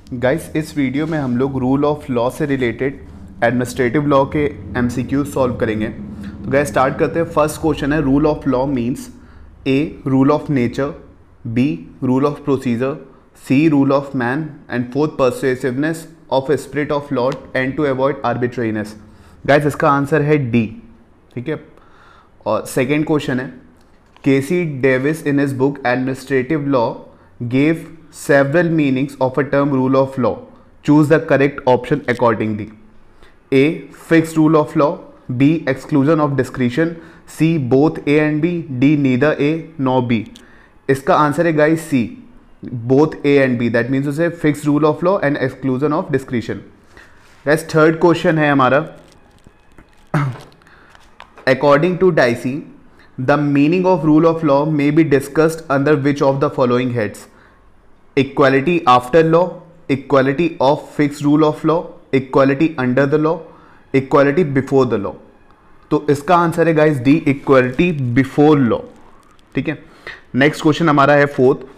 Guys इस video में हम लोग रूल ऑफ लॉ से रिलेटेड एडमिनिस्ट्रेटिव लॉ के एमसीक्यू सॉल्व करेंगे। तो गाइस स्टार्ट करते हैं। फर्स्ट क्वेश्चन है rule of law means A rule of nature, B rule of procedure, C rule of man and fourth persuasiveness of spirit of law and to avoid arbitrariness. Guys इसका answer है D. ठीक है। और second question है KC Davis in his book administrative law gave several meanings of a term rule of law. Choose the correct option accordingly. A. Fixed rule of law. B. Exclusion of discretion. C. Both A and B. D. Neither A nor B. इसका answer है guys C. Both A and B. That means उसे fixed rule of law and exclusion of discretion. Guys third question है हमारा According to Dicey, the meaning of rule of law may be discussed under which of the following heads? Equality after law, equality of fixed rule of law, equality under the law, equality before the law. तो इसका answer है guys D, equality before law. ठीक है। Next question हमारा है fourth,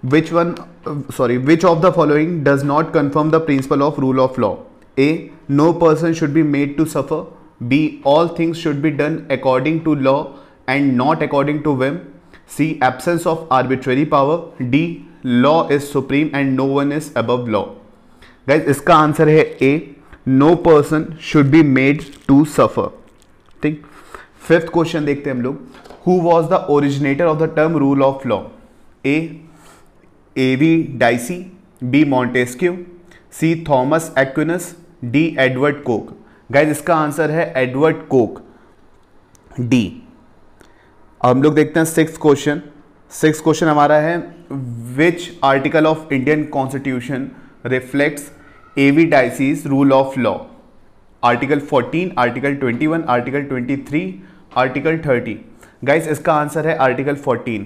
which of the following does not confirm the principle of rule of law? A. No person should be made to suffer. B. All things should be done according to law and not according to whim. C. Absence of arbitrary power. D. Law is supreme and no one is above law. Guys इसका answer है A. No person should be made to suffer. ठीक। Fifth question देखते हैं हम लोग। Who was the originator of the term rule of law? A. A.V. Dicey. B. Montesquieu. C. Thomas Aquinas. D. Edward Coke. Guys इसका answer है Edward Coke, D. अब हम लोग देखते हैं सिक्स क्वेश्चन हमारा है which article of Indian constitution reflects A.V. Dicey's rule of law? Article 14, article 21, article 23, article 30। Guys इसका आंसर है आर्टिकल 14।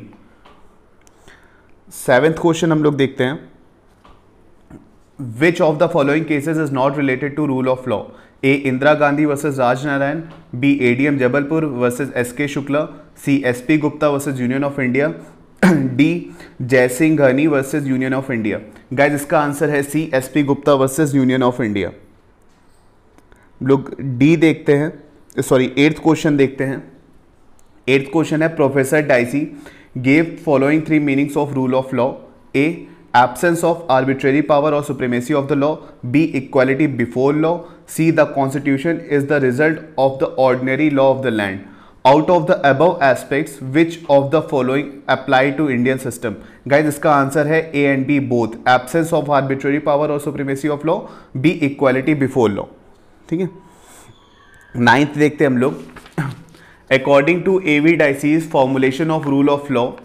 सेवेंथ क्वेश्चन हम लोग देखते हैं which of the following cases is not related to rule of law? A. Indira Gandhi versus Rajnarayan. B. ADM Jabalpur versus SK Shukla. C. SP Gupta versus union of India. D. Jaisinghani versus union of India. Guys इसका answer है C. SP Gupta versus union of India. लोग डी देखते हैं, eighth question देखते हैं। Eighth question है professor Dicey gave following three meanings of rule of law? A. Absence of arbitrary power or supremacy of the law. B. Equality before law. C. The constitution is the result of the ordinary law of the land. Out of the above aspects, which of the following apply to Indian system? Guys इसका answer है A and B both. Absence of arbitrary power or supremacy of law. B. Equality before law. ठीक है। Ninth देखते हैं हम लोग। According to A.V. Dicey's formulation of rule of law,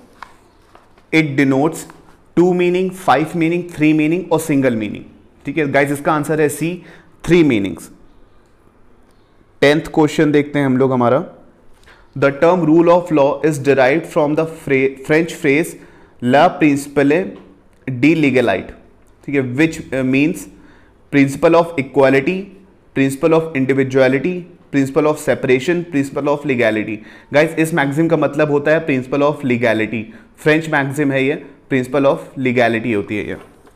it denotes two meaning, five meaning, three meaning और single meaning. ठीक है guys इसका आंसर है C, three meanings. Tenth question देखते हैं हम लोग हमारा। The term rule of law is derived from the French phrase ला प्रिंसिपले डी लीगलाइट। ठीक है। Which means principle of equality, principle of individuality, principle of separation, principle of legality. Guys इस मैक्सिम का मतलब होता है principle of legality. French maxim है ये, प्रिंसिपल ऑफ लीगैलिटी होती है ये।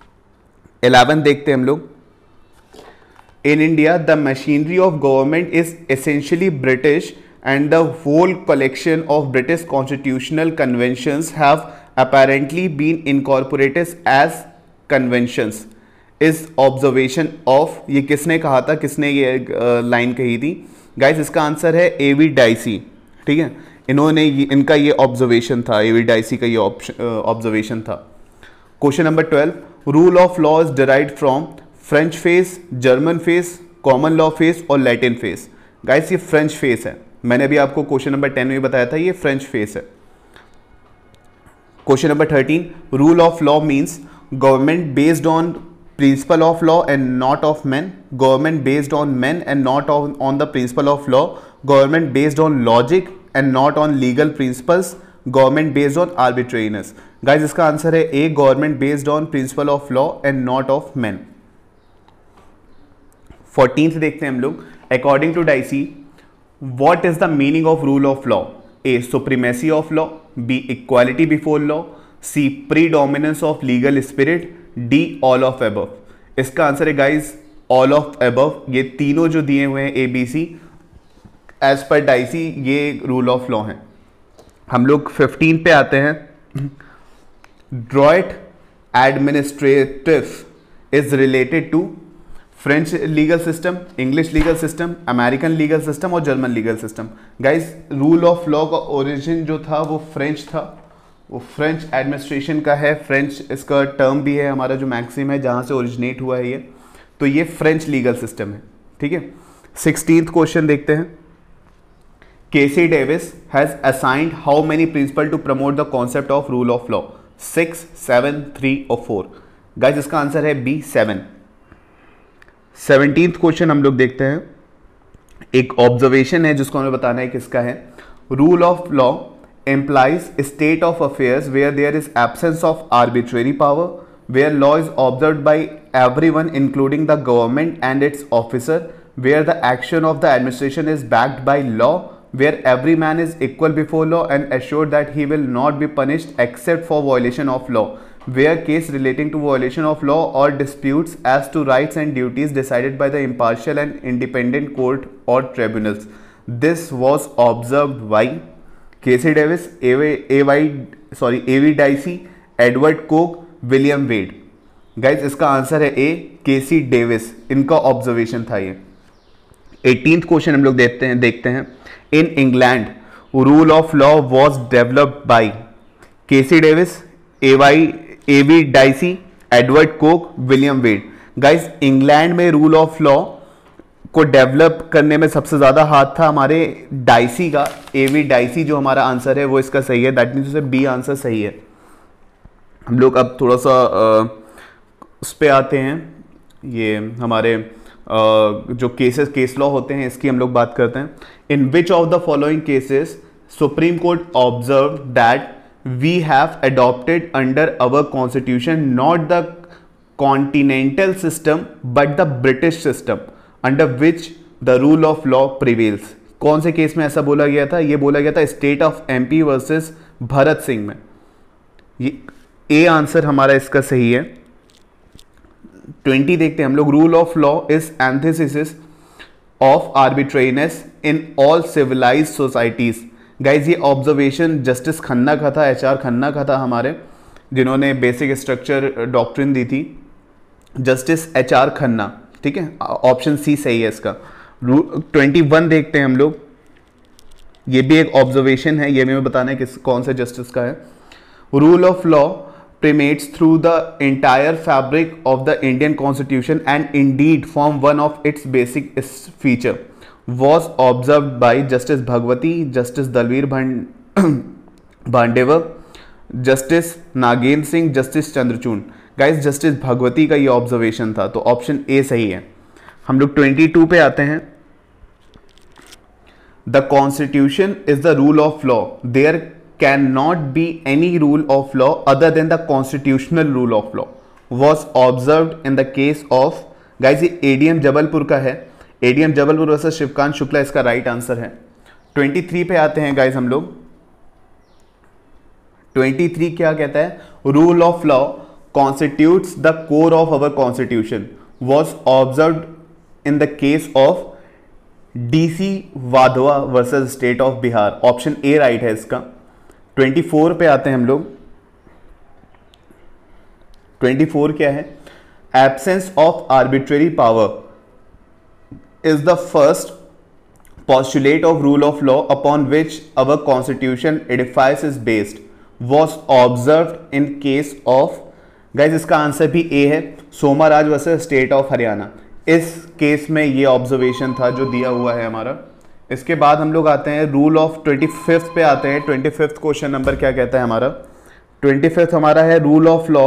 11 देखते हैं हम लोग। In India the machinery of government is essentially British and the whole collection of British constitutional conventions have apparently been incorporated as conventions is observation of. ये किसने कहा था, किसने ये लाइन कही थी? गाइस इसका आंसर है A.V. डाइसी। ठीक है। इन्होंने इनका ये ऑब्जर्वेशन था, A.V. डाइसी का ये ऑब्जर्वेशन था। Question number 12, rule of law is derived from French face, German face, common law face और लैटिन फेस। गाइस ये फ्रेंच फेस है, मैंने अभी आपको क्वेश्चन नंबर 10 में बताया था ये फ्रेंच फेस है। Question number 13, rule of law means government based on principle of law and not of man, government based on man and not on the principle of law, government based on logic and not on legal principles, government based on arbitrariness. Guys इसका answer है A, government based on principle of law and not of men। 14th देखते हैं हम लोग। According to Dicey, what is the meaning of rule of law? A. Supremacy of law. B. Equality before law. C. Predominance of legal spirit. D. All of above. इसका answer है guys all of above. ये तीनों जो दिए हुए हैं ABC as पर Dicey ये रूल ऑफ लॉ है। हम लोग 15 पे आते हैं। Droit administrative is related to French legal system, English legal system, American legal system और German legal system. Guys rule of law का ओरिजिन जो था वो फ्रेंच था, वो फ्रेंच एडमिनिस्ट्रेशन का है। फ्रेंच इसका टर्म भी है हमारा जो मैक्सिम है जहाँ से ओरिजिनेट हुआ है ये, तो ये फ्रेंच लीगल सिस्टम है। ठीक है, 16th क्वेश्चन देखते हैं। KC Davis has assigned how many principle to promote the concept of rule of law? 6, 7, 3 और 4। गाइस इसका आंसर है B, 7। 17th क्वेश्चन हम लोग देखते हैं। एक ऑब्जर्वेशन है जिसको हमें बताना है किसका है। Rule of law implies a state of affairs where there is absence of arbitrary power, where law is observed by everyone including the government and its officer, where the action of the administration is backed by law, where every man is equal before law and assured that he will not be punished except for violation of law, where case relating to violation of law or disputes as to rights and duties decided by the impartial and independent court or tribunals. This was observed by KC Davis, A.V. Dicey, Edward Coke, William Wade. Guys इसका answer है A, KC Davis, इनका observation था ये। 18th question हम लोग देखते हैं। In England rule of law was developed by KC Davis, A.V. Dicey, Edward Coke, William Wade. Guys England में रूल ऑफ लॉ को डेवलप करने में सबसे ज्यादा हाथ था हमारे डाइसी का, A.V. डाइसी जो हमारा आंसर है वो इसका सही है। दैट मीन्स बी आंसर सही है। हम लोग अब थोड़ा सा उस पे आते हैं, ये हमारे जो केस लॉ होते हैं इसकी हम लोग बात करते हैं। In which of the following cases Supreme Court observe that we have adopted under our constitution not the continental system but the British system under which the rule of law prevails? कौन से case में ऐसा बोला गया था? ये बोला गया था state of MP versus Bharat Singh में। ये ए आंसर हमारा इसका सही है। 20 देखते हैं हम लोग। Rule of law is antithesis of arbitrariness in all civilized societies. Guys ये ऑब्जर्वेशन जस्टिस खन्ना का था, HR खन्ना का था हमारे, जिन्होंने बेसिक स्ट्रक्चर डॉक्ट्रिन दी थी, जस्टिस HR खन्ना। ठीक है, ऑप्शन सी सही है इसका। 21 देखते हैं हम लोग। ये भी एक ऑब्जर्वेशन है, ये हमें बताना है किस कौन से जस्टिस का है। Rule of law permeates through the entire fabric of the Indian Constitution and indeed form one of its basic feature, was observed by Justice Bhagwati, Justice Dalveer Bhandevar, Justice Nagendra Singh, Justice Chandrachud. Guys justice Bhagwati का ये observation था, तो option A सही है। हम लोग 22 पे आते हैं। The constitution is the rule of law, there can not be any rule of law other than the constitutional rule of law, was observed in the case of. Guys ये ADM Jabalpur का है, ADM जबलपुर वर्सेस शिवकांत शुक्ला, इसका right answer है। 23 पे आते हैं guys हम लोग। 23 क्या कहता है? Rule of law constitutes the core of our constitution, was observed in the case of DC Wadhwa versus state of Bihar. Option A right है इसका। 24 पे आते हैं हम लोग। 24 क्या है? Absence of arbitrary power is the first postulate of rule of law upon which our constitution edifice is based, was observed in case of। Guys इसका आंसर भी ए है, Somaraj versus state of Haryana. इस केस में ये observation था जो दिया हुआ है हमारा। इसके बाद हम लोग आते हैं रूल ऑफ 25 पे आते हैं। 25 क्वेश्चन नंबर क्या कहता है हमारा? 25 हमारा है rule of law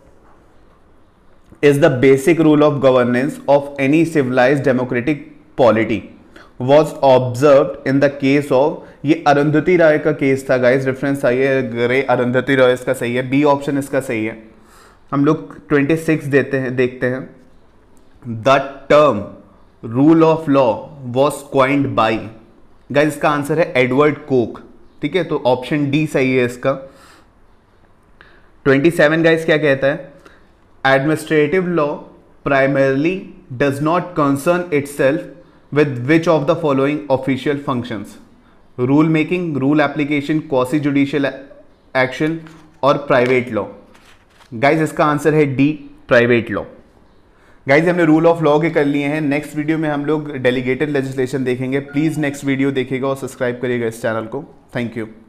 is the basic rule of governance of any civilized democratic polity, was observed in the case of. ये अरुंधति राय का केस था गाइज, रेफरेंस आइए ग्रे अरुंधति राय, इसका सही है। बी ऑप्शन इसका सही है। हम लोग 26 देखते हैं। The term rule of law was coined by. Guys इसका आंसर है एडवर्ड कोक। ठीक है, तो ऑप्शन डी सही है इसका। 27 गाइज क्या कहता है? Administrative law primarily does not concern itself with which of the following official functions: rule making, rule application, quasi judicial action और प्राइवेट लॉ। गाइज इसका आंसर है डी, प्राइवेट लॉ। गाइज हमने रूल ऑफ लॉ के कर लिए हैं। Next video में हम लोग डेलीगेटेड लेजिस्लेशन देखेंगे। प्लीज़ नेक्स्ट वीडियो देखिएगा और सब्सक्राइब करिएगा इस चैनल को। Thank you.